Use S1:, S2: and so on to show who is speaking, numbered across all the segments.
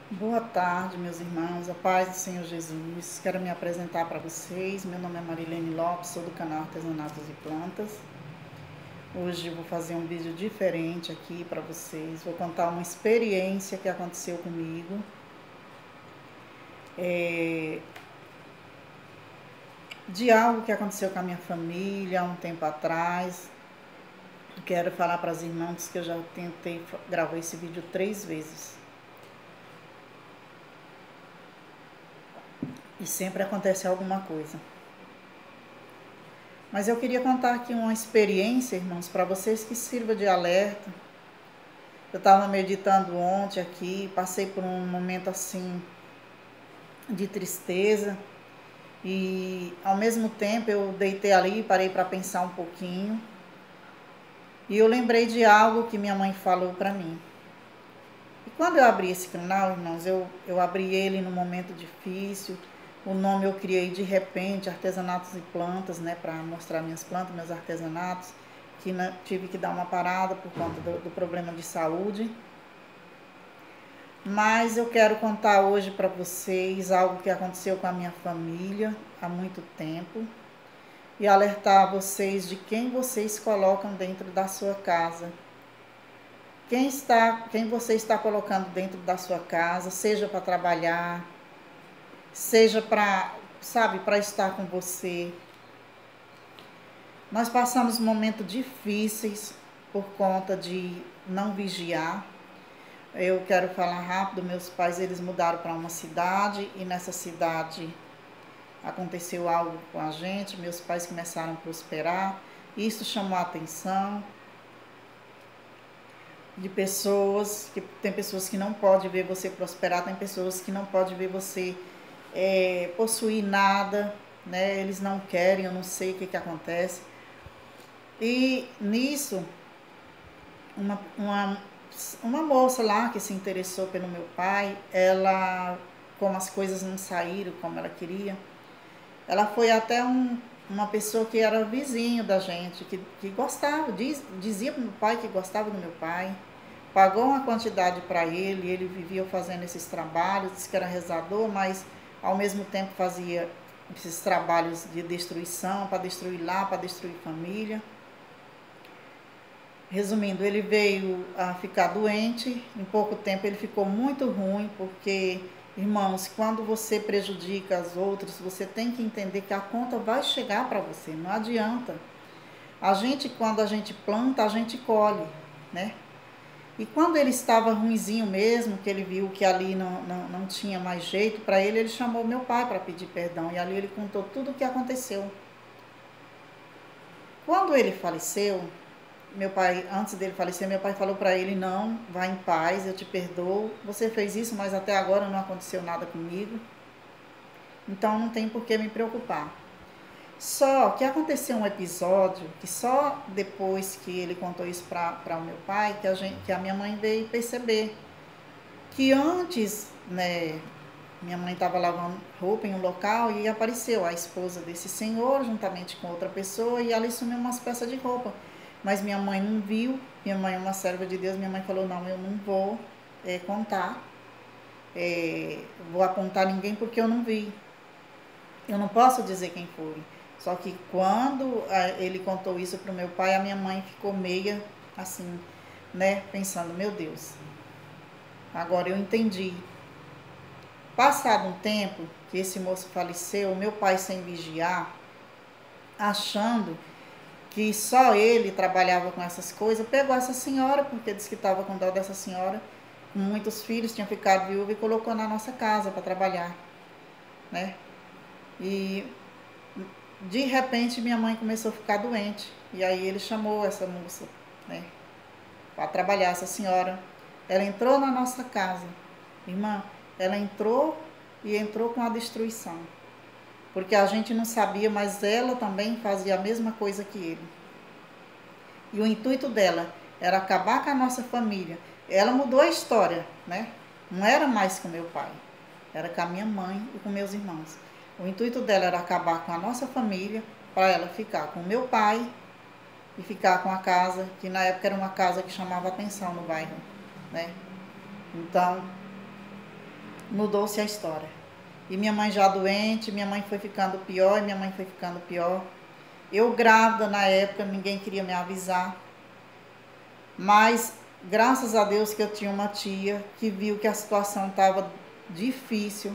S1: Boa tarde, meus irmãos, a paz do Senhor Jesus. Quero me apresentar para vocês. Meu nome é Marilene Lopes, sou do canal Artesanatos e Plantas. Hoje eu vou fazer um vídeo diferente aqui para vocês. Vou contar uma experiência que aconteceu comigo. De algo que aconteceu com a minha família há um tempo atrás. Quero falar para as irmãs que eu já tentei gravar esse vídeo 3 vezes. E sempre acontece alguma coisa. Mas eu queria contar aqui uma experiência, irmãos, para vocês que sirva de alerta. Eu estava meditando ontem aqui, passei por um momento assim de tristeza e ao mesmo tempo eu deitei ali e parei para pensar um pouquinho. E eu lembrei de algo que minha mãe falou para mim. E quando eu abri esse canal, irmãos, eu abri ele num momento difícil. O nome eu criei de repente, Artesanatos e Plantas, né, para mostrar minhas plantas, meus artesanatos, que tive que dar uma parada por conta do problema de saúde. Mas eu quero contar hoje para vocês algo que aconteceu com a minha família há muito tempo e alertar vocês de quem vocês colocam dentro da sua casa. Quem você está colocando dentro da sua casa, seja para trabalhar, seja para, para estar com você. Nós passamos momentos difíceis por conta de não vigiar. Eu quero falar rápido, meus pais, eles mudaram para uma cidade e nessa cidade aconteceu algo com a gente, meus pais começaram a prosperar, isso chamou a atenção de pessoas, que tem pessoas que não podem ver você prosperar, tem pessoas que não podem ver você possuir nada, né? Eles não querem, eu não sei o que acontece. E nisso, uma moça lá que se interessou pelo meu pai, ela, como as coisas não saíram como ela queria, ela foi até uma pessoa que era vizinho da gente, que gostava, dizia para o meu pai que gostava do meu pai, pagou uma quantidade para ele vivia fazendo esses trabalhos, disse que era rezador, mas ao mesmo tempo fazia esses trabalhos de destruição, para destruir lá, para destruir família. Resumindo, ele veio a ficar doente, em pouco tempo ele ficou muito ruim, porque, irmãos, quando você prejudica os outros, você tem que entender que a conta vai chegar para você, não adianta. Quando a gente planta, a gente colhe, né? E quando ele estava ruinzinho mesmo, que ele viu que ali não tinha mais jeito para ele chamou meu pai para pedir perdão, e ali ele contou tudo o que aconteceu. Quando ele faleceu, meu pai, antes dele falecer, meu pai falou para ele: não, vá em paz, eu te perdoo, você fez isso, mas até agora não aconteceu nada comigo, então não tem por que me preocupar. Só que aconteceu um episódio que só depois que ele contou isso para o meu pai, que a minha mãe veio perceber que antes, né, minha mãe estava lavando roupa em um local e apareceu a esposa desse senhor juntamente com outra pessoa e ali sumiu umas peças de roupa. Mas minha mãe não viu, minha mãe é uma serva de Deus, minha mãe falou: não, eu não vou contar, vou apontar ninguém porque eu não vi. Eu não posso dizer quem foi. Só que quando ele contou isso para o meu pai, a minha mãe ficou meia assim, né, pensando: meu Deus, agora eu entendi. Passado um tempo que esse moço faleceu, meu pai sem vigiar, achando que só ele trabalhava com essas coisas, pegou essa senhora, porque disse que estava com dó dessa senhora, com muitos filhos, tinha ficado viúva, e colocou na nossa casa para trabalhar, né? E de repente minha mãe começou a ficar doente, e aí ele chamou essa moça, né, para trabalhar, essa senhora. Ela entrou na nossa casa, irmã, ela entrou com a destruição, porque a gente não sabia, mas ela também fazia a mesma coisa que ele. E o intuito dela era acabar com a nossa família. Ela mudou a história, né? Não era mais com meu pai, era com a minha mãe e com meus irmãos. O intuito dela era acabar com a nossa família, para ela ficar com meu pai e ficar com a casa, que na época era uma casa que chamava atenção no bairro, né? Então, mudou-se a história. E minha mãe já doente, minha mãe foi ficando pior, e minha mãe foi ficando pior. Eu grávida na época, ninguém queria me avisar. Mas, graças a Deus que eu tinha uma tia que viu que a situação estava difícil,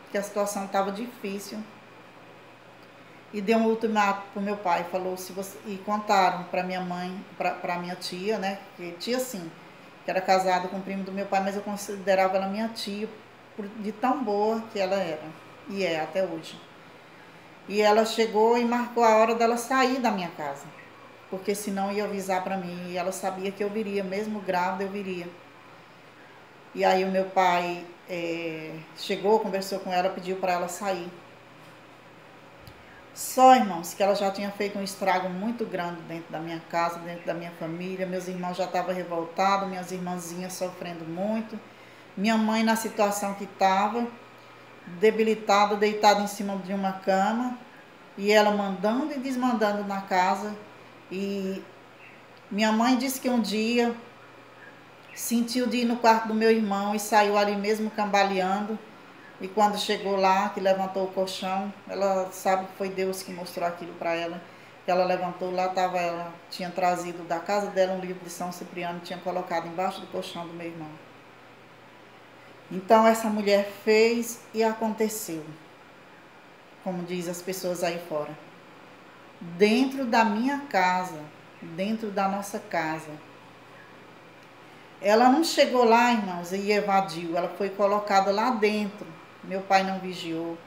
S1: e deu um ultimato pro meu pai, falou, se você... e contaram para minha mãe, para minha tia, né, que tia sim, que era casada com o primo do meu pai, mas eu considerava ela minha tia, de tão boa que ela era, e é até hoje. E ela chegou e marcou a hora dela sair da minha casa, porque senão ia avisar para mim, e ela sabia que eu viria, mesmo grávida eu viria. E aí o meu pai chegou, conversou com ela, pediu para ela sair. Só, irmãos, que ela já tinha feito um estrago muito grande dentro da minha casa, dentro da minha família. Meus irmãos já estavam revoltados, minhas irmãzinhas sofrendo muito. Minha mãe na situação que estava, debilitada, deitada em cima de uma cama. E ela mandando e desmandando na casa. E minha mãe disse que um dia sentiu de ir no quarto do meu irmão e saiu ali mesmo cambaleando. E quando chegou lá, que levantou o colchão, ela sabe que foi Deus que mostrou aquilo para ela. Que ela levantou, lá estava ela, tinha trazido da casa dela um livro de São Cipriano, tinha colocado embaixo do colchão do meu irmão. Então essa mulher fez e aconteceu, como diz as pessoas aí fora. Dentro da minha casa, dentro da nossa casa. Ela não chegou lá, irmãos, e evadiu, ela foi colocada lá dentro. Meu pai não vigiou.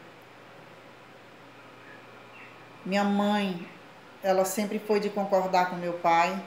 S1: Minha mãe, ela sempre foi de concordar com meu pai.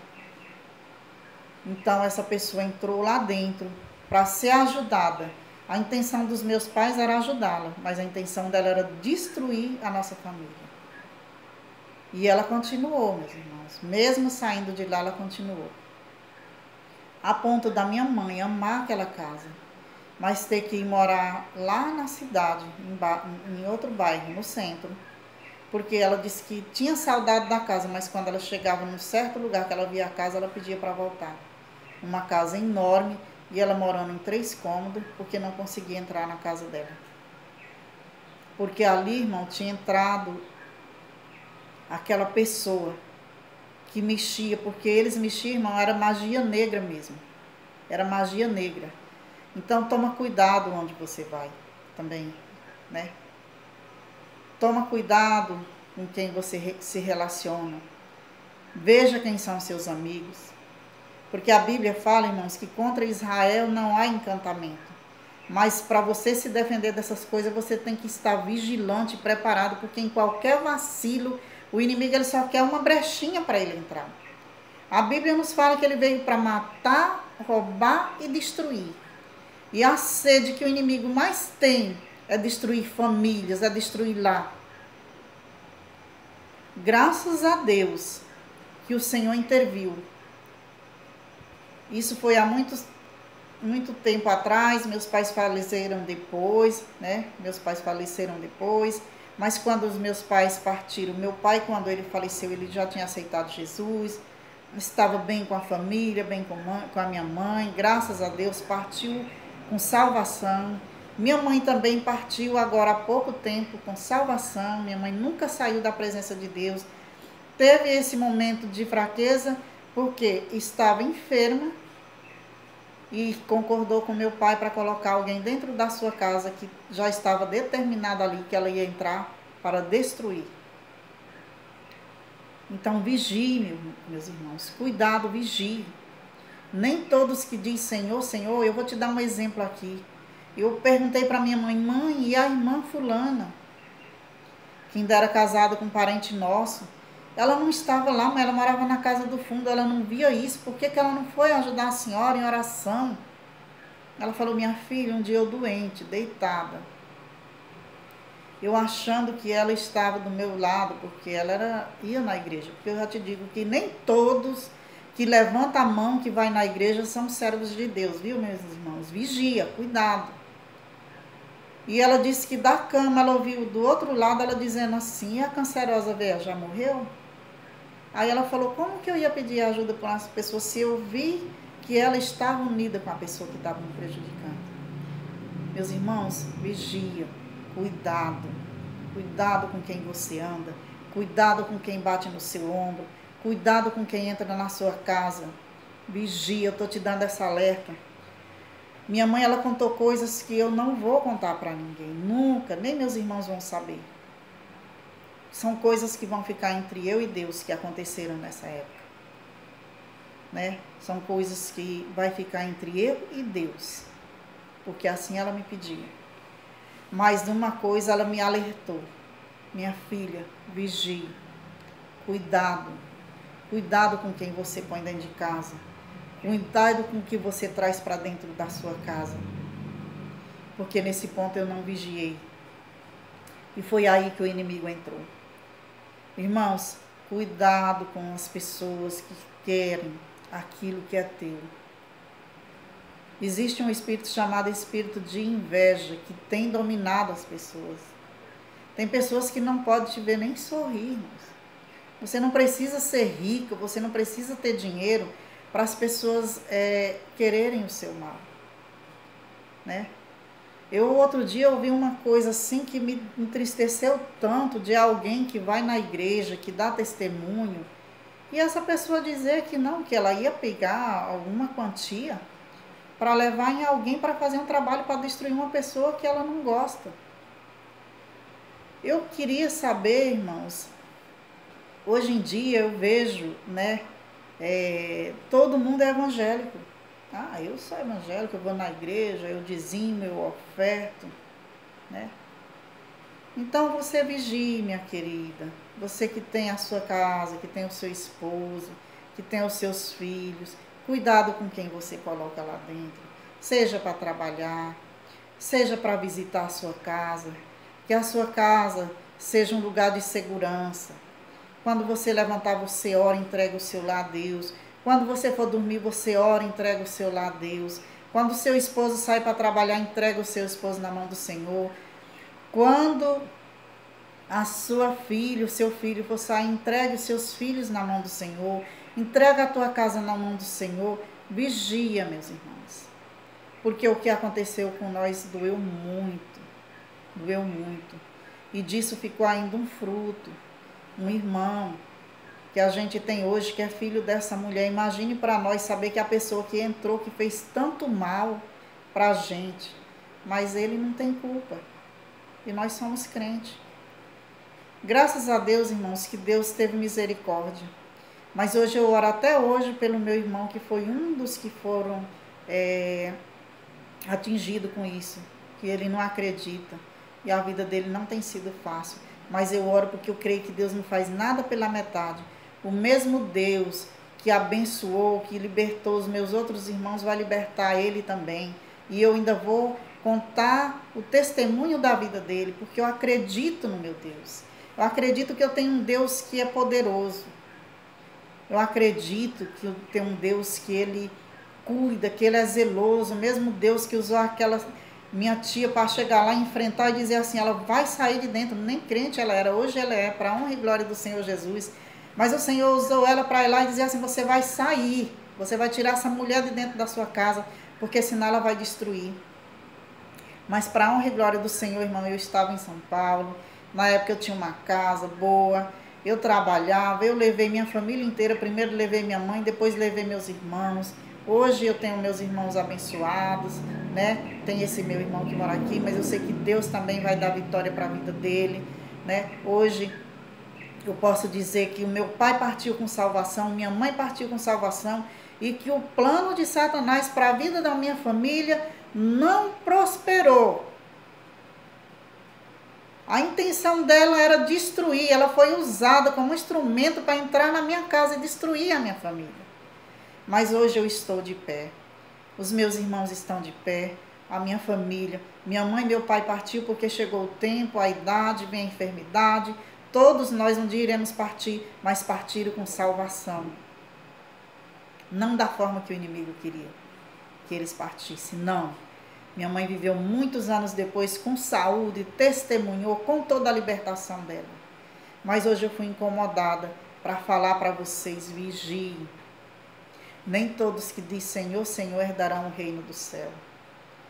S1: Então essa pessoa entrou lá dentro para ser ajudada. A intenção dos meus pais era ajudá-la, mas a intenção dela era destruir a nossa família. E ela continuou, meus irmãos. Mesmo saindo de lá, ela continuou. A ponto da minha mãe amar aquela casa, mas ter que ir morar lá na cidade, em outro bairro, no centro. Porque ela disse que tinha saudade da casa, mas quando ela chegava num certo lugar que ela via a casa, ela pedia para voltar. Uma casa enorme, e ela morando em 3 cômodos, porque não conseguia entrar na casa dela. Porque ali, irmão, tinha entrado aquela pessoa que mexia, porque eles mexiam, irmão, era magia negra mesmo. Era magia negra. Então, toma cuidado onde você vai também, né? Toma cuidado com quem você se relaciona. Veja quem são seus amigos. Porque a Bíblia fala, irmãos, que contra Israel não há encantamento. Mas para você se defender dessas coisas, você tem que estar vigilante e preparado, porque em qualquer vacilo, o inimigo ele só quer uma brechinha para ele entrar. A Bíblia nos fala que ele veio para matar, roubar e destruir. E a sede que o inimigo mais tem é destruir famílias, é destruir lar. Graças a Deus que o Senhor interviu. Isso foi há muito tempo atrás, meus pais faleceram depois, né? Meus pais faleceram depois, mas quando os meus pais partiram, meu pai, quando ele faleceu, ele já tinha aceitado Jesus, estava bem com a família, bem com a minha mãe, graças a Deus, partiu com salvação. Minha mãe também partiu agora há pouco tempo com salvação. Minha mãe nunca saiu da presença de Deus. Teve esse momento de fraqueza porque estava enferma e concordou com meu pai para colocar alguém dentro da sua casa que já estava determinado ali que ela ia entrar para destruir. Então vigie, meus irmãos, cuidado, vigie. Nem todos que dizem Senhor, Senhor, eu vou te dar um exemplo aqui. Eu perguntei para minha mãe, mãe, e a irmã fulana, que ainda era casada com um parente nosso, ela não estava lá, mas ela morava na casa do fundo, ela não via isso, por que ela não foi ajudar a senhora em oração? Ela falou, minha filha, um dia eu doente, deitada, eu achando que ela estava do meu lado, porque ela ia na igreja, porque eu já te digo que nem todos que levantam a mão que vai na igreja são servos de Deus, viu, meus irmãos? Vigia, cuidado. E ela disse que da cama ela ouviu do outro lado ela dizendo assim, e a cancerosa velha já morreu? Aí ela falou, como que eu ia pedir ajuda para essa pessoa se eu vi que ela estava unida com a pessoa que estava me prejudicando? Meus irmãos, vigia, cuidado. Cuidado com quem você anda. Cuidado com quem bate no seu ombro. Cuidado com quem entra na sua casa. Vigia, eu estou te dando essa alerta. Minha mãe, ela contou coisas que eu não vou contar para ninguém. Nunca, nem meus irmãos vão saber. São coisas que vão ficar entre eu e Deus que aconteceram nessa época. Né? São coisas que vai ficar entre eu e Deus. Porque assim ela me pediu. Mas de uma coisa ela me alertou. Minha filha, vigie. Cuidado. Cuidado com quem você põe dentro de casa. Cuidado com o que você traz para dentro da sua casa. Porque nesse ponto eu não vigiei. E foi aí que o inimigo entrou. Irmãos, cuidado com as pessoas que querem aquilo que é teu. Existe um espírito chamado espírito de inveja que tem dominado as pessoas. Tem pessoas que não podem te ver nem sorrir. Você não precisa ser rico, você não precisa ter dinheiro para as pessoas quererem o seu mal. Né? Eu outro dia ouvi uma coisa assim que me entristeceu tanto, de alguém que vai na igreja, que dá testemunho, e essa pessoa dizer que não, que ela ia pegar alguma quantia para levar em alguém para fazer um trabalho para destruir uma pessoa que ela não gosta. Eu queria saber, irmãos, hoje em dia eu vejo, né, todo mundo é evangélico. Ah, eu sou evangélico, eu vou na igreja, eu dizimo, eu oferto, né? Então você vigie, minha querida, você que tem a sua casa, que tem o seu esposo, que tem os seus filhos, cuidado com quem você coloca lá dentro, seja para trabalhar, seja para visitar a sua casa, que a sua casa seja um lugar de segurança. Quando você levantar, você ora, entrega o seu lar a Deus. Quando você for dormir, você ora, entrega o seu lar a Deus. Quando o seu esposo sai para trabalhar, entrega o seu esposo na mão do Senhor. Quando a sua filha, o seu filho for sair, entregue os seus filhos na mão do Senhor. Entrega a tua casa na mão do Senhor. Vigia, meus irmãos. Porque o que aconteceu com nós doeu muito. Doeu muito. E disso ficou ainda um fruto. Um irmão que a gente tem hoje, que é filho dessa mulher. Imagine para nós saber que a pessoa que entrou, que fez tanto mal para a gente, mas ele não tem culpa. E nós somos crentes. Graças a Deus, irmãos, que Deus teve misericórdia. Mas hoje eu oro até hoje pelo meu irmão, que foi um dos que foram atingidos com isso. Que ele não acredita. E a vida dele não tem sido fácil. Mas eu oro porque eu creio que Deus não faz nada pela metade. O mesmo Deus que abençoou, que libertou os meus outros irmãos, vai libertar ele também. E eu ainda vou contar o testemunho da vida dele, porque eu acredito no meu Deus. Eu acredito que eu tenho um Deus que é poderoso. Eu acredito que eu tenho um Deus que ele cuida, que ele é zeloso. O mesmo Deus que usou aquela minha tia para chegar lá, enfrentar e dizer assim, ela vai sair de dentro. Nem crente ela era, hoje ela é, para a honra e glória do Senhor Jesus. Mas o Senhor usou ela para ir lá e dizer assim, você vai sair, você vai tirar essa mulher de dentro da sua casa, porque senão ela vai destruir. Mas para a honra e glória do Senhor, irmão, eu estava em São Paulo, na época eu tinha uma casa boa, eu trabalhava, eu levei minha família inteira, primeiro levei minha mãe, depois levei meus irmãos. Hoje eu tenho meus irmãos abençoados, né? Tem esse meu irmão que mora aqui, mas eu sei que Deus também vai dar vitória para a vida dele, né? Hoje eu posso dizer que o meu pai partiu com salvação, minha mãe partiu com salvação, e que o plano de Satanás para a vida da minha família não prosperou. A intenção dela era destruir, ela foi usada como instrumento para entrar na minha casa e destruir a minha família. Mas hoje eu estou de pé, os meus irmãos estão de pé, a minha família, minha mãe e meu pai partiu porque chegou o tempo, a idade, vem a enfermidade, todos nós um dia iremos partir, mas partiram com salvação. Não da forma que o inimigo queria que eles partissem, não. Minha mãe viveu muitos anos depois com saúde, testemunhou com toda a libertação dela. Mas hoje eu fui incomodada para falar para vocês, vigiem. Nem todos que dizem Senhor, Senhor herdarão o reino do céu.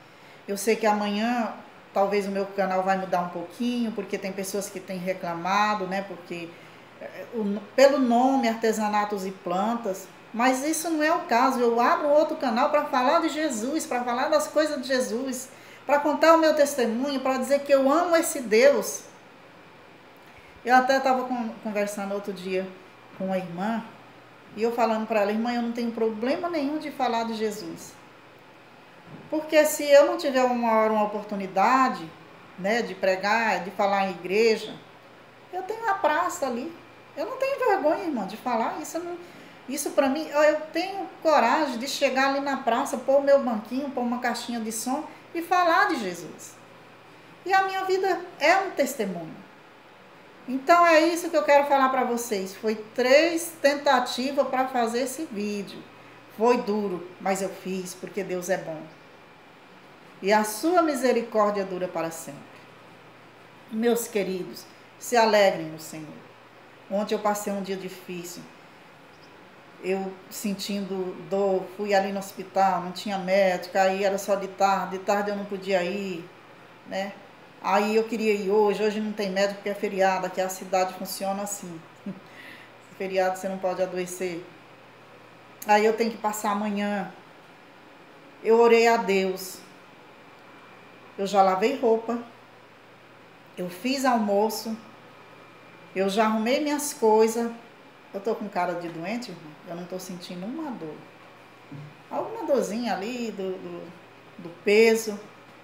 S1: Eu sei que amanhã talvez o meu canal vai mudar um pouquinho, porque tem pessoas que têm reclamado, né? Porque pelo nome Artesanatos e Plantas, mas isso não é o caso. Eu abro outro canal para falar de Jesus, para falar das coisas de Jesus, para contar o meu testemunho, para dizer que eu amo esse Deus. Eu até estava conversando outro dia com uma irmã, e eu falando para ela: irmã, eu não tenho problema nenhum de falar de Jesus. Porque se eu não tiver uma hora uma oportunidade, né, de pregar, de falar em igreja, eu tenho a praça ali. Eu não tenho vergonha, irmã, de falar isso. Isso para mim, eu tenho coragem de chegar ali na praça, pôr o meu banquinho, pôr uma caixinha de som e falar de Jesus. E a minha vida é um testemunho. Então é isso que eu quero falar para vocês. Foi 3 tentativas para fazer esse vídeo. Foi duro, mas eu fiz porque Deus é bom. E a sua misericórdia dura para sempre. Meus queridos, se alegrem no Senhor. Ontem eu passei um dia difícil. Eu sentindo dor, fui ali no hospital, não tinha médico, aí era só de tarde eu não podia ir, né? Aí eu queria ir hoje não tem médico porque é feriado, aqui a cidade funciona assim. Feriado você não pode adoecer. Aí eu tenho que passar amanhã. Eu orei a Deus. Eu já lavei roupa. Eu fiz almoço. Eu já arrumei minhas coisas. Eu tô com cara de doente, irmão. Eu não tô sentindo uma dor. Alguma dorzinha ali do peso.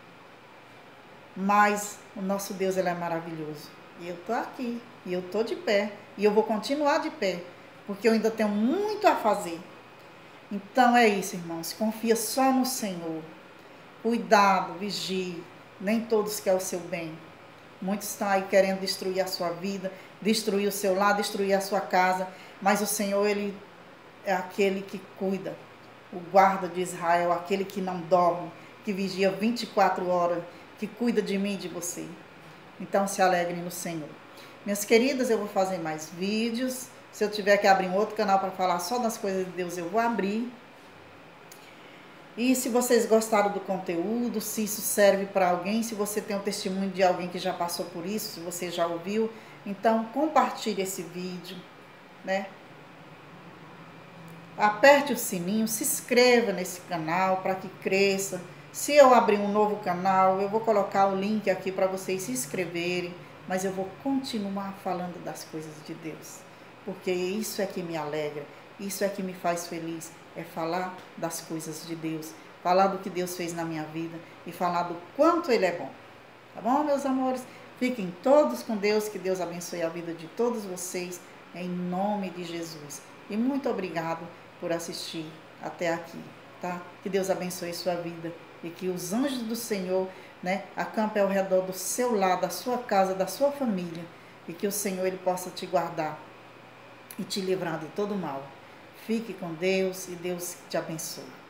S1: Mas o nosso Deus, ele é maravilhoso. E eu tô aqui. E eu tô de pé. E eu vou continuar de pé. Porque eu ainda tenho muito a fazer. Então é isso, irmãos. Confia só no Senhor. Cuidado, vigie. Nem todos querem o seu bem. Muitos estão aí querendo destruir a sua vida, destruir o seu lar, destruir a sua casa. Mas o Senhor, ele é aquele que cuida. O guarda de Israel, aquele que não dorme, que vigia 24 horas, que cuida de mim e de você. Então se alegrem no Senhor. Minhas queridas, eu vou fazer mais vídeos. Se eu tiver que abrir um outro canal para falar só das coisas de Deus, eu vou abrir. E se vocês gostaram do conteúdo, se isso serve para alguém, se você tem um testemunho de alguém que já passou por isso, se você já ouviu, então compartilhe esse vídeo, né? Aperte o sininho, se inscreva nesse canal para que cresça. Se eu abrir um novo canal, eu vou colocar o link aqui para vocês se inscreverem, mas eu vou continuar falando das coisas de Deus, porque isso é que me alegra, isso é que me faz feliz, é falar das coisas de Deus, falar do que Deus fez na minha vida e falar do quanto Ele é bom. Tá bom, meus amores? Fiquem todos com Deus, que Deus abençoe a vida de todos vocês, em nome de Jesus. E muito obrigado por assistir até aqui, tá? Que Deus abençoe sua vida e que os anjos do Senhor, né, acampem ao redor do seu lar, da sua casa, da sua família, e que o Senhor, ele possa te guardar e te livrar de todo mal. Fique com Deus e Deus te abençoe.